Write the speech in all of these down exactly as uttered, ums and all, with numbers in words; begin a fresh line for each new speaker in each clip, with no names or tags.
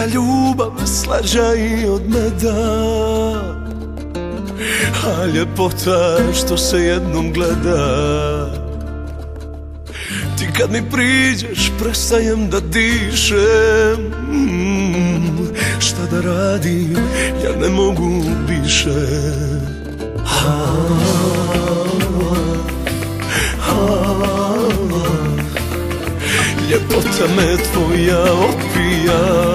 ljubav slađa i od meda, a ljepota što se jednom gleda. Ti kad mi priđeš prestajem da dišem, mm, šta da radim, ja ne mogu više. Ljepota me tvoja opija,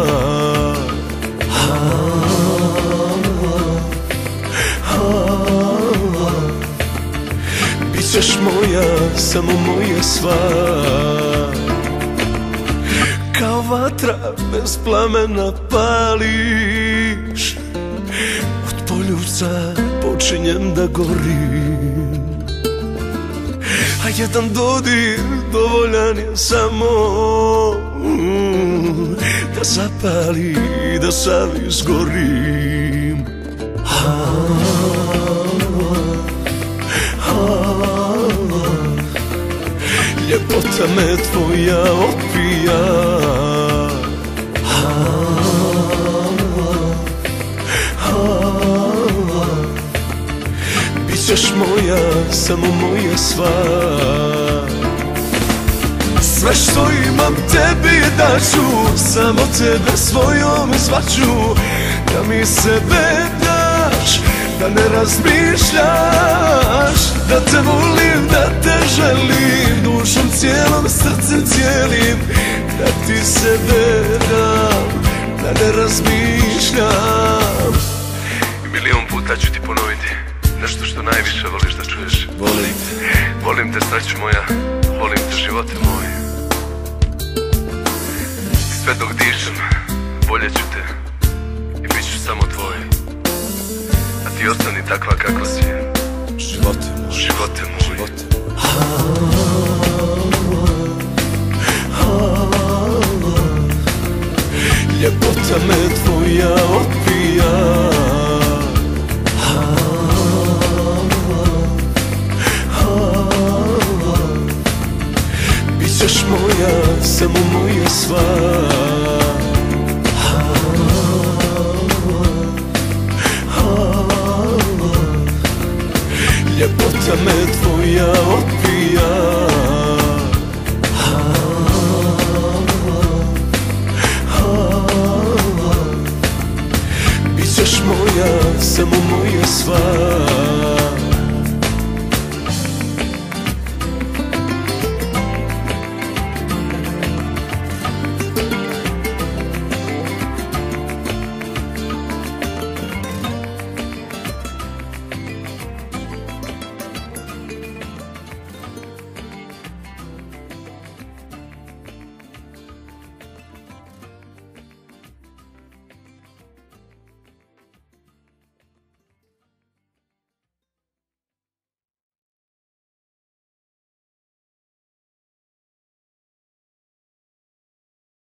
bićeš moja, samo moja sva. Kao vatra bez plamena pališ, od poljuca počinjem da gorim, a jedan dodir dovoljan je samo mm, da zapali, da sav izgorim. Ha, ha, ljepota me tvoja opija, ha, ha, bićeš moja, samo moja sva. Sve što imam tebi daću, samo tebe svojom zvaću, da mi sebe daš, da ne razmišljaš, da te volim, da te želim, dušom cijelom, srcem cijelim, da ti sebe dam, da ne razmišljam.
I milion puta ću ti ponoviti nešto što najviše voliš da čuješ.
Volim te,
volim te sreću moja, volim te živote moj. Sve dok dišem, voljet ću te i bit ću samo tvoj. A ti ostani takva kako si.
Živote moj,
živote moj,
živote moj. Ljepota me tvoja opija, bićeš moja, samo moja sva. Ljepota me tvoja opija, bićeš moja, samo moja sva.